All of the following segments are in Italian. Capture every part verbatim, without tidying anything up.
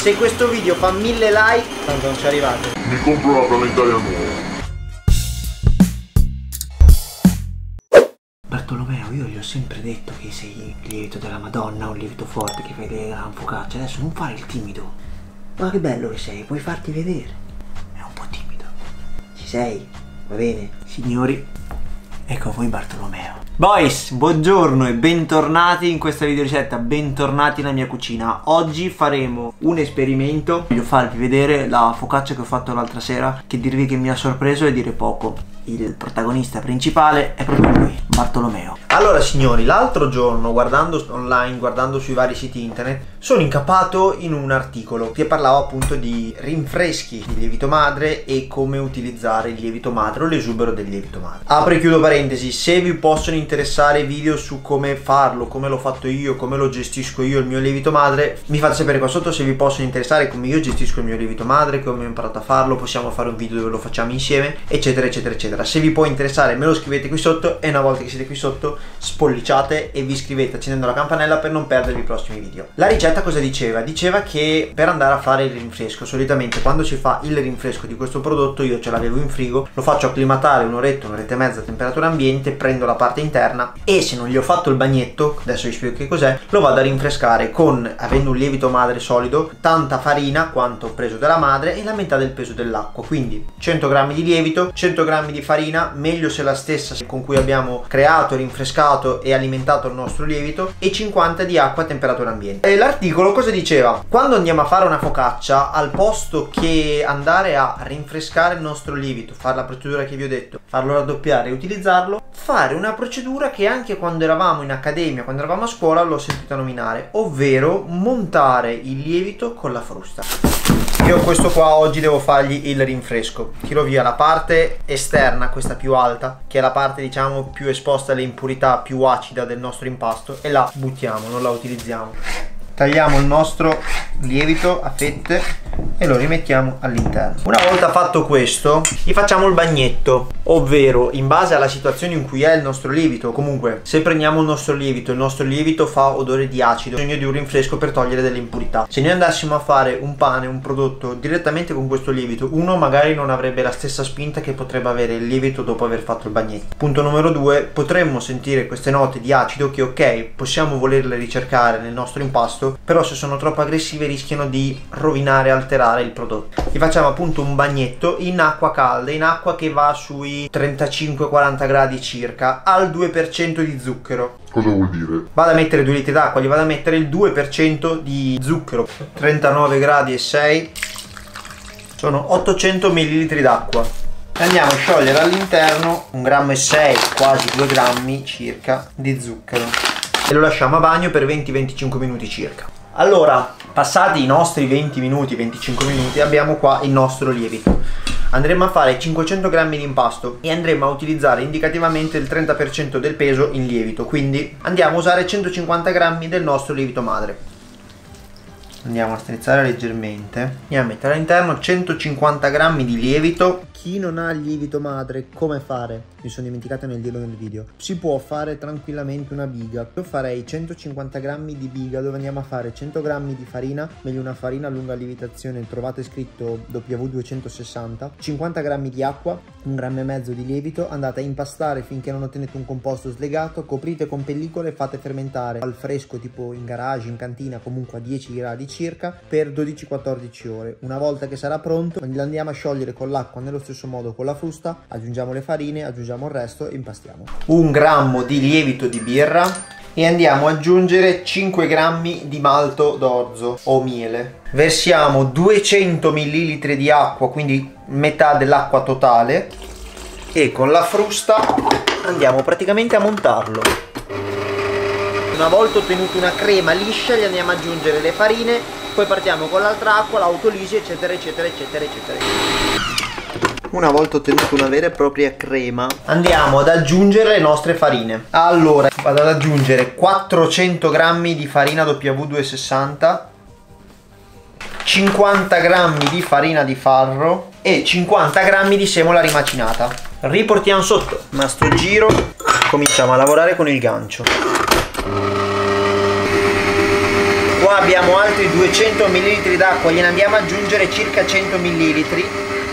Se questo video fa mille like, tanto non ci arrivate, mi compro la planetaria nuova. Bartolomeo, io gli ho sempre detto che sei il lievito della Madonna, un lievito forte che fai vedere la focaccia. Adesso non fare il timido. Ma che bello che sei, puoi farti vedere. È un po' timido. Ci sei? Va bene? Signori, ecco a voi Bartolomeo. Boys, buongiorno e bentornati in questa video ricetta, bentornati nella mia cucina. Oggi faremo un esperimento. Voglio farvi vedere la focaccia che ho fatto l'altra sera, che dirvi che mi ha sorpreso è dire poco. Il protagonista principale è proprio lui, Bartolomeo. Allora signori, l'altro giorno guardando online, guardando sui vari siti internet, sono incappato in un articolo che parlava appunto di rinfreschi di lievito madre e come utilizzare il lievito madre o l'esubero del lievito madre. Apro e chiudo parentesi, se vi possono interessare video su come farlo, come l'ho fatto io, come lo gestisco io il mio lievito madre, mi fate sapere qua sotto. Se vi possono interessare come io gestisco il mio lievito madre, come ho imparato a farlo, possiamo fare un video dove lo facciamo insieme, eccetera eccetera eccetera. Se vi può interessare me lo scrivete qui sotto e una volta che siete qui sotto spolliciate e vi iscrivete accendendo la campanella per non perdervi i prossimi video. La ricetta cosa diceva? Diceva che per andare a fare il rinfresco, solitamente quando si fa il rinfresco di questo prodotto, io ce l'avevo in frigo, lo faccio acclimatare un'oretta, un'oretta e mezza a temperatura ambiente, prendo la parte interna e se non gli ho fatto il bagnetto, adesso vi spiego che cos'è, lo vado a rinfrescare con, avendo un lievito madre solido, tanta farina quanto ho preso della madre e la metà del peso dell'acqua, quindi cento grammi di lievito, cento grammi di farina, meglio se la stessa con cui abbiamo creato, rinfrescato e alimentato il nostro lievito, e cinquanta di acqua a temperatura ambiente. E l'articolo cosa diceva? Quando andiamo a fare una focaccia, al posto che andare a rinfrescare il nostro lievito, fare la procedura che vi ho detto, farlo raddoppiare e utilizzarlo, fare una procedura che anche quando eravamo in accademia, quando eravamo a scuola, l'ho sentita nominare, ovvero montare il lievito con la frusta. Io questo qua oggi devo fargli il rinfresco. Tiro via la parte esterna, questa più alta, che è la parte diciamo più esposta alle impurità, più acida del nostro impasto, e la buttiamo, non la utilizziamo. Tagliamo il nostro lievito a fette e lo rimettiamo all'interno. Una volta fatto questo, gli facciamo il bagnetto, ovvero in base alla situazione in cui è il nostro lievito. Comunque, se prendiamo il nostro lievito, il nostro lievito fa odore di acido, bisogno di un rinfresco per togliere delle impurità. Se noi andassimo a fare un pane, un prodotto direttamente con questo lievito, uno magari non avrebbe la stessa spinta che potrebbe avere il lievito dopo aver fatto il bagnetto. Punto numero due, potremmo sentire queste note di acido che ok, possiamo volerle ricercare nel nostro impasto, però se sono troppo aggressive rischiano di rovinare, alterare il prodotto. Gli facciamo appunto un bagnetto in acqua calda, in acqua che va sui trentacinque quaranta gradi circa, al due per cento di zucchero. Cosa vuol dire? Vado a mettere due litri d'acqua, gli vado a mettere il due per cento di zucchero, trentanove gradi e sei, sono ottocento millilitri d'acqua. Andiamo a sciogliere all'interno un grammo e sei, quasi due grammi circa di zucchero, e lo lasciamo a bagno per venti venticinque minuti circa. Allora, passati i nostri venti minuti, venticinque minuti, abbiamo qua il nostro lievito. Andremo a fare cinquecento grammi di impasto e andremo a utilizzare indicativamente il trenta per cento del peso in lievito, quindi andiamo a usare centocinquanta grammi del nostro lievito madre. Andiamo a strizzare leggermente, andiamo a mettere all'interno centocinquanta grammi di lievito. Chi non ha il lievito madre, come fare? Mi sono dimenticato nel dirlo nel video. Si può fare tranquillamente una biga. Io farei centocinquanta grammi di biga dove andiamo a fare cento grammi di farina, meglio una farina a lunga lievitazione, trovate scritto W duecentosessanta, cinquanta grammi di acqua, un grammo e mezzo di lievito, andate a impastare finché non ottenete un composto slegato, coprite con pellicole e fate fermentare al fresco tipo in garage, in cantina, comunque a dieci gradi circa per dodici quattordici ore. Una volta che sarà pronto lo andiamo a sciogliere con l'acqua nello stesso modo con la frusta, aggiungiamo le farine, aggiungiamo il resto e impastiamo. Un grammo di lievito di birra e andiamo ad aggiungere cinque grammi di malto d'orzo o miele. Versiamo duecento millilitri di acqua, quindi metà dell'acqua totale, e con la frusta andiamo praticamente a montarlo. Una volta ottenuto una crema liscia gli andiamo ad aggiungere le farine, poi partiamo con l'altra acqua, l'autolisi, eccetera eccetera eccetera eccetera. Una volta ottenuto una vera e propria crema andiamo ad aggiungere le nostre farine. Allora vado ad aggiungere quattrocento grammi di farina W duecentosessanta, cinquanta grammi di farina di farro e cinquanta grammi di semola rimacinata. Riportiamo sotto, ma sto giro cominciamo a lavorare con il gancio. Qua abbiamo altri duecento millilitri d'acqua, gliene andiamo ad aggiungere circa cento millilitri.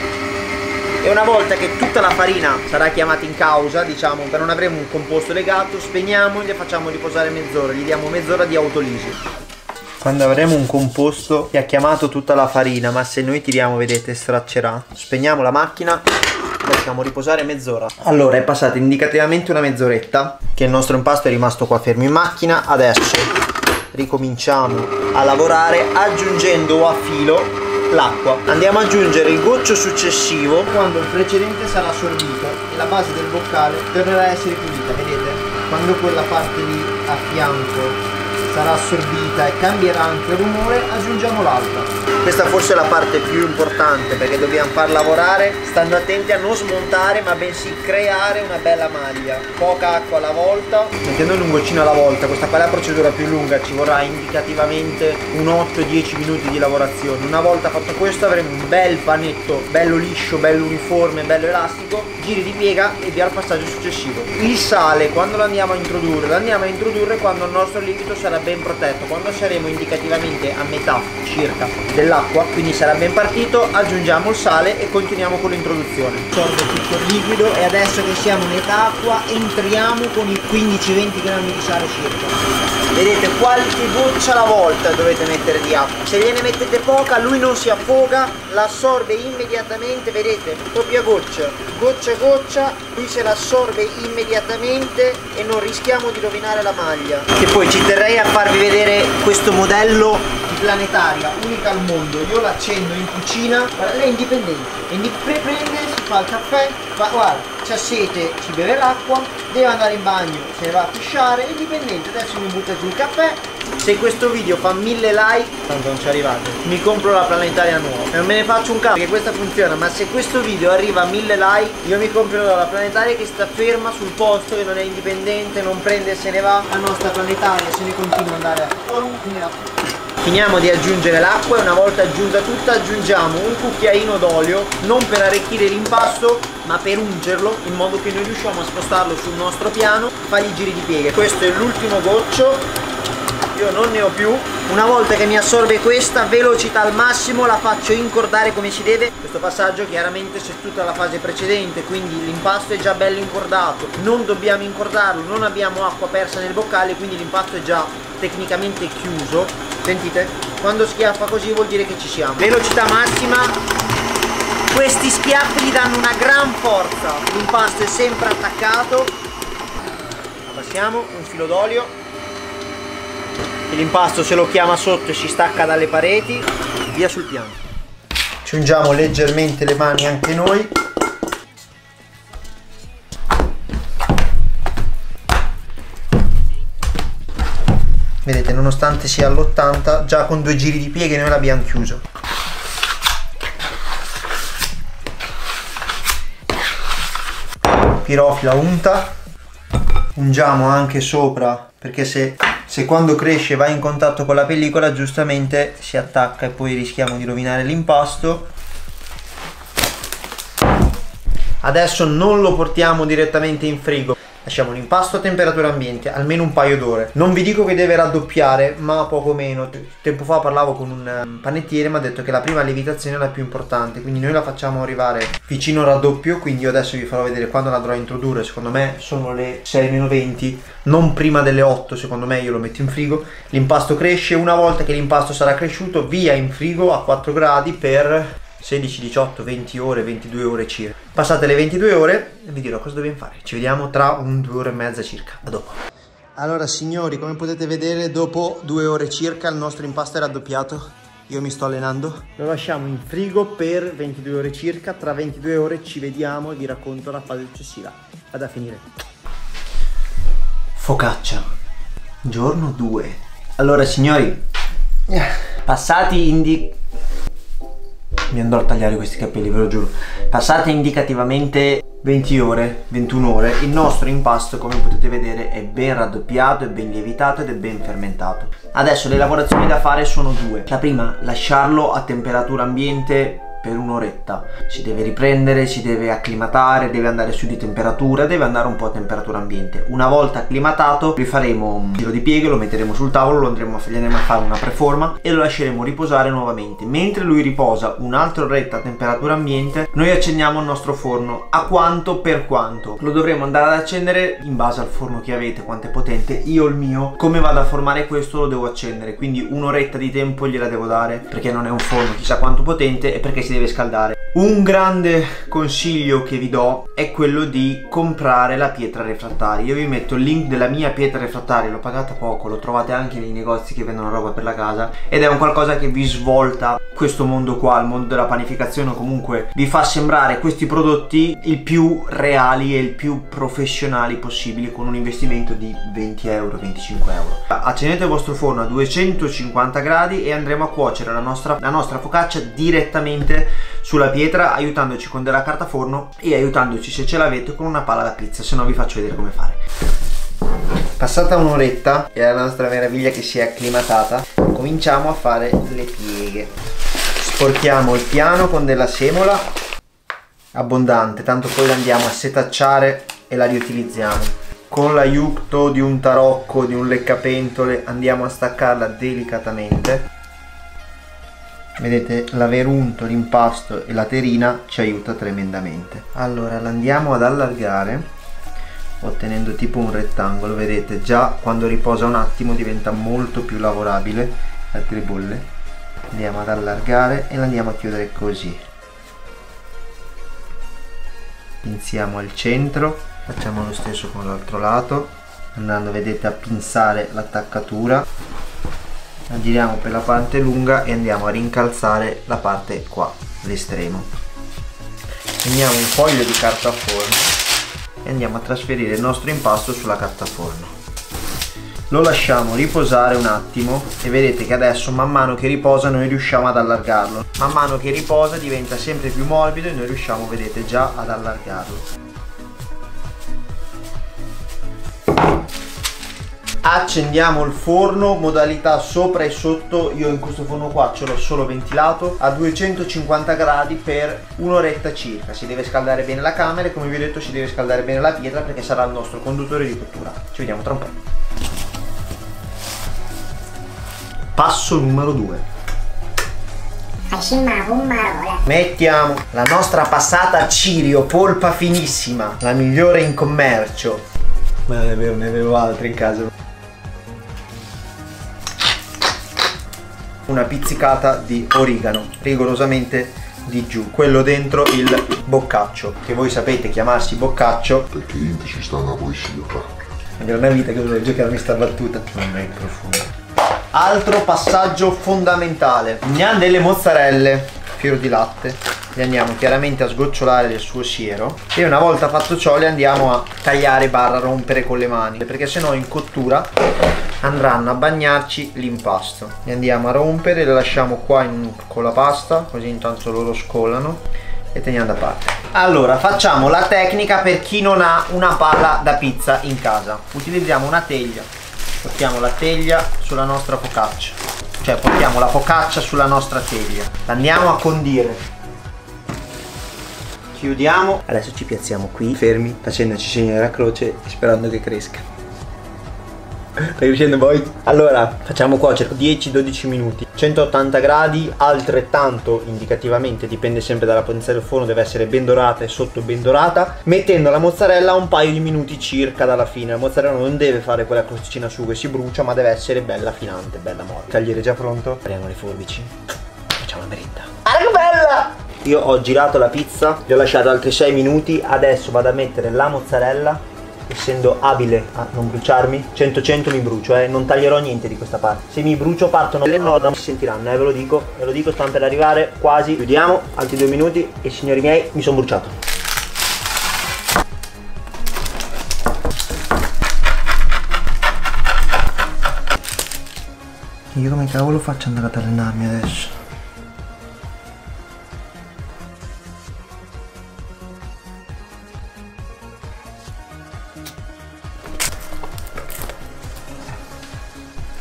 E una volta che tutta la farina sarà chiamata in causa, diciamo, per non avremo un composto legato, spegniamo e le facciamo riposare mezz'ora, gli diamo mezz'ora di autolisi. Quando avremo un composto che ha chiamato tutta la farina, ma se noi tiriamo, vedete, straccerà, spegniamo la macchina, lasciamo riposare mezz'ora. Allora è passata indicativamente una mezz'oretta che il nostro impasto è rimasto qua fermo in macchina. Adesso ricominciamo a lavorare aggiungendo a filo l'acqua. Andiamo ad aggiungere il goccio successivo quando il precedente sarà assorbito e la base del boccale tornerà a essere pulita. Vedete? Quando quella parte lì a fianco sarà assorbita e cambierà anche il rumore, aggiungiamo l'altra. Questa forse è la parte più importante, perché dobbiamo far lavorare stando attenti a non smontare ma bensì creare una bella maglia. Poca acqua alla volta, mettendone un goccino alla volta. Questa qua è la procedura più lunga, ci vorrà indicativamente un otto dieci minuti di lavorazione. Una volta fatto questo avremo un bel panetto bello liscio, bello uniforme, bello elastico. Giri di piega e via al passaggio successivo. Il sale quando lo andiamo a introdurre? Lo andiamo a introdurre quando il nostro liquido sarà ben protetto, quando saremo indicativamente a metà circa dell'acqua, quindi sarà ben partito. Aggiungiamo il sale e continuiamo con l'introduzione. Assorbe tutto il liquido e adesso che siamo in età acqua entriamo con i quindici venti grammi di sale circa. Vedete, qualche goccia alla volta dovete mettere di acqua. Se gliene mettete poca lui non si affoga, l'assorbe immediatamente. Vedete, doppia goccia, goccia goccia, lui se l'assorbe immediatamente e non rischiamo di rovinare la maglia. E poi ci terrei a farvi vedere questo modello di planetaria unica al mondo. Io l'accendo in cucina, guarda, lei è indipendente, prende, si fa il caffè, va, guarda, c'ha sete, ci beve l'acqua, deve andare in bagno, se ne va a pisciare, è indipendente. Adesso mi butta giù il caffè. Se questo video fa mille like, tanto non ci arrivate, mi compro la planetaria nuova e non me ne faccio un cazzo che questa funziona. Ma se questo video arriva a mille like, io mi comprerò la planetaria che sta ferma sul posto, che non è indipendente, non prende e se ne va. La nostra planetaria se ne continua ad andare a... Finiamo di aggiungere l'acqua e una volta aggiunta tutta aggiungiamo un cucchiaino d'olio, non per arricchire l'impasto ma per ungerlo, in modo che noi riusciamo a spostarlo sul nostro piano, fargli giri di pieghe. Questo è l'ultimo goccio, io non ne ho più. Una volta che mi assorbe questa, velocità al massimo, la faccio incordare come si deve. Questo passaggio chiaramente c'è tutta la fase precedente, quindi l'impasto è già bello incordato, non dobbiamo incordarlo, non abbiamo acqua persa nel boccale, quindi l'impasto è già tecnicamente chiuso. Sentite? Quando schiaffa così vuol dire che ci siamo. Velocità massima. Questi schiaffi gli danno una gran forza. L'impasto è sempre attaccato. Passiamo un filo d'olio. L'impasto se lo chiama sotto e si stacca dalle pareti. Via sul piano. Ci ungiamo leggermente le mani anche noi. Vedete, nonostante sia all'ottanta, già con due giri di pieghe noi l'abbiamo chiuso. Pirofila unta. Ungiamo anche sopra, perché se, se quando cresce va in contatto con la pellicola, giustamente si attacca e poi rischiamo di rovinare l'impasto. Adesso non lo portiamo direttamente in frigo. Lasciamo l'impasto a temperatura ambiente almeno un paio d'ore. Non vi dico che deve raddoppiare, ma poco meno. Tempo fa parlavo con un panettiere, mi ha detto che la prima lievitazione è la più importante, quindi noi la facciamo arrivare vicino al raddoppio. Quindi io adesso vi farò vedere quando la andrò a introdurre. Secondo me sono le sei meno venti, non prima delle otto. Secondo me io lo metto in frigo. L'impasto cresce, una volta che l'impasto sarà cresciuto, via in frigo a quattro gradi per sedici, diciotto, venti ore, ventidue ore circa. Passate le ventidue ore vi dirò cosa dobbiamo fare. Ci vediamo tra un due ore e mezza circa. A dopo. Allora signori, come potete vedere, dopo due ore circa il nostro impasto è raddoppiato. Io mi sto allenando. Lo lasciamo in frigo per ventidue ore circa. Tra ventidue ore ci vediamo e vi racconto la fase successiva. Vado a finire. Focaccia giorno due. Allora signori, passati indi... mi andrò a tagliare questi capelli, ve lo giuro. Passate indicativamente venti ore, ventuno ore, il nostro impasto, come potete vedere, è ben raddoppiato, è ben lievitato ed è ben fermentato. Adesso le lavorazioni da fare sono due. La prima, lasciarlo a temperatura ambiente per un'oretta. Si deve riprendere, si deve acclimatare, deve andare su di temperatura, deve andare un po' a temperatura ambiente. Una volta acclimatato rifaremo un giro di pieghe, lo metteremo sul tavolo, lo andremo a, gli andremo a fare una preforma e lo lasceremo riposare nuovamente. Mentre lui riposa un'altra oretta a temperatura ambiente, noi accendiamo il nostro forno. A quanto? Per quanto? Lo dovremo andare ad accendere in base al forno che avete, quanto è potente. Io il mio, come vado a formare questo, lo devo accendere, quindi un'oretta di tempo gliela devo dare, perché non è un forno chissà quanto potente e perché si deve scaldare. Un grande consiglio che vi do è quello di comprare la pietra refrattaria. Io vi metto il link della mia pietra refrattaria, l'ho pagata poco, lo trovate anche nei negozi che vendono roba per la casa ed è un qualcosa che vi svolta questo mondo qua, il mondo della panificazione, o comunque vi fa sembrare questi prodotti il più reali e il più professionali possibili, con un investimento di venti euro, venticinque euro. Accendete il vostro forno a duecentocinquanta gradi e andremo a cuocere la nostra, la nostra focaccia direttamente sulla pietra, aiutandoci con della carta forno e aiutandoci, se ce l'avete, con una pala da pizza, se no vi faccio vedere come fare. Passata un'oretta e la nostra meraviglia che si è acclimatata, cominciamo a fare le pieghe. Sporchiamo il piano con della semola abbondante, tanto poi la andiamo a setacciare e la riutilizziamo. Con l'aiuto di un tarocco, di un leccapentole, andiamo a staccarla delicatamente. Vedete, l'aver unto l'impasto e la terina ci aiuta tremendamente. Allora la andiamo ad allargare, ottenendo tipo un rettangolo. Vedete, già quando riposa un attimo diventa molto più lavorabile. Altre bolle. Andiamo ad allargare e la andiamo a chiudere così. Pinziamo al centro, facciamo lo stesso con l'altro lato, andando, vedete, a pinzare l'attaccatura. La giriamo per la parte lunga e andiamo a rincalzare la parte qua, l'estremo. Prendiamo un foglio di carta forno e andiamo a trasferire il nostro impasto sulla carta forno. Lo lasciamo riposare un attimo e vedete che adesso, man mano che riposa, noi riusciamo ad allargarlo. Man mano che riposa diventa sempre più morbido e noi riusciamo, vedete, già ad allargarlo. Accendiamo il forno, modalità sopra e sotto. Io in questo forno qua ce l'ho solo ventilato a duecentocinquanta gradi per un'oretta circa. Si deve scaldare bene la camera e, come vi ho detto, si deve scaldare bene la pietra, perché sarà il nostro conduttore di cottura. Ci vediamo tra un po'. Passo numero due. Mettiamo la nostra passata Cirio, polpa finissima, la migliore in commercio. Ma non è vero, ne avevo altre in casa. Una pizzicata di origano, rigorosamente di giù, quello dentro il boccaccio, che voi sapete chiamarsi boccaccio perché in ci sta una poesia. È la mia vita che dovevo giocarmi sta battuta. Non è profondo. Altro passaggio fondamentale: andiamo delle mozzarelle fior di latte, le andiamo chiaramente a sgocciolare del suo siero e una volta fatto ciò le andiamo a tagliare barra rompere con le mani, perché sennò in cottura andranno a bagnarci l'impasto. Le andiamo a rompere, le lasciamo qua in, con la pasta, così intanto loro scolano e teniamo da parte. Allora facciamo la tecnica per chi non ha una palla da pizza in casa. Utilizziamo una teglia, portiamo la teglia sulla nostra focaccia, cioè portiamo la focaccia sulla nostra teglia, la andiamo a condire, chiudiamo, adesso ci piazziamo qui fermi facendoci segno della croce e sperando che cresca. Stai riuscendo voi? Allora facciamo cuocere dieci dodici minuti, centottanta gradi, altrettanto indicativamente, dipende sempre dalla potenza del forno, deve essere ben dorata e sotto ben dorata, mettendo la mozzarella a un paio di minuti circa dalla fine. La mozzarella non deve fare quella crosticina su che si brucia, ma deve essere bella filante, bella morbida. Tagliere già pronto, apriamo le forbici, facciamo la merenda. Ah, che bella! Io ho girato la pizza, vi ho lasciato altri sei minuti, adesso vado a mettere la mozzarella. Essendo abile a non bruciarmi, cento cento mi brucio, eh, non taglierò niente di questa parte. Se mi brucio partono le note, non si sentiranno, eh, ve lo dico, ve lo dico, stanno per arrivare, quasi. Chiudiamo, altri due minuti e, signori miei, mi sono bruciato. Io come cavolo faccio andare ad allenarmi adesso?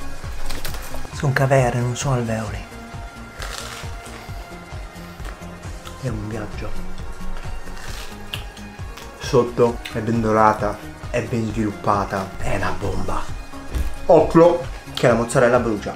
Sono caverne, non sono alveoli. è un viaggio. Sotto è ben dorata, è ben sviluppata, è una bomba. Occhio che la mozzarella brucia.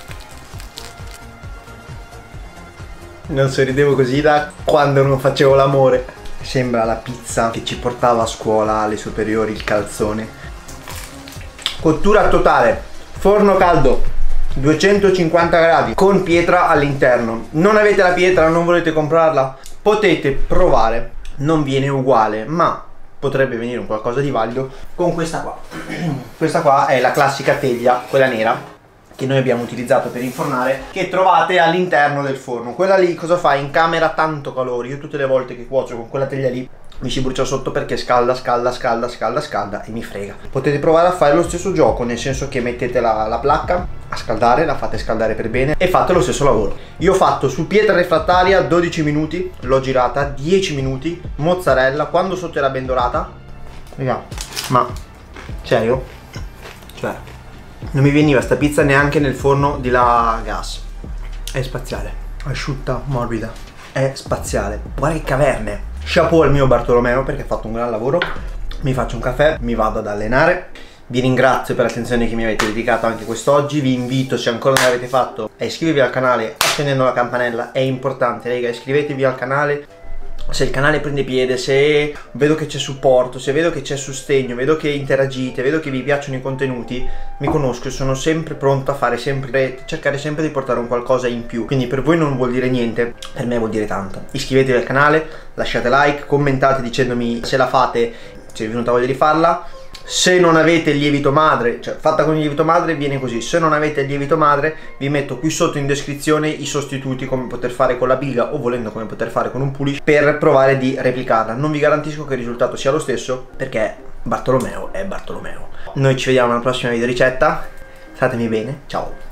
Non sorridevo così da quando non facevo l'amore. Sembra la pizza che ci portava a scuola alle superiori, il calzone. Cottura totale, forno caldo, duecentocinquanta gradi, con pietra all'interno. Non avete la pietra, non volete comprarla? Potete provare, non viene uguale, ma potrebbe venire un qualcosa di valido con questa qua. Questa qua è la classica teglia, quella nera, che noi abbiamo utilizzato per infornare, che trovate all'interno del forno. Quella lì cosa fa? Incamera tanto calore. Io tutte le volte che cuocio con quella teglia lì mi si brucia sotto perché scalda, scalda, scalda, scalda, scalda e mi frega. Potete provare a fare lo stesso gioco, nel senso che mettete la, la placca a scaldare, la fate scaldare per bene e fate lo stesso lavoro. Io ho fatto su pietra refrattaria dodici minuti, l'ho girata dieci minuti, mozzarella, quando sotto era ben dorata. Raga, ma serio? Cioè, non mi veniva sta pizza neanche nel forno di là a gas. È spaziale, asciutta, morbida, è spaziale. Guarda che caverne. Chapeau al mio Bartolomeo perché ha fatto un gran lavoro. Mi faccio un caffè, mi vado ad allenare. Vi ringrazio per l'attenzione che mi avete dedicato anche quest'oggi. Vi invito, se ancora non l'avete fatto, a iscrivervi al canale accendendo la campanella. È importante, raga, iscrivetevi al canale. Se il canale prende piede, se vedo che c'è supporto, se vedo che c'è sostegno, vedo che interagite, vedo che vi piacciono i contenuti, mi conosco e sono sempre pronto a fare sempre, cercare sempre di portare un qualcosa in più. Quindi per voi non vuol dire niente, per me vuol dire tanto. Iscrivetevi al canale, lasciate like, commentate dicendomi se la fate, se vi è venuta voglia di farla. Se non avete il lievito madre, cioè fatta con il lievito madre viene così. Se non avete il lievito madre vi metto qui sotto in descrizione i sostituti, come poter fare con la biga o volendo come poter fare con un pulish, per provare di replicarla. Non vi garantisco che il risultato sia lo stesso perché Bartolomeo è Bartolomeo. Noi ci vediamo alla prossima video ricetta. Statemi bene, ciao.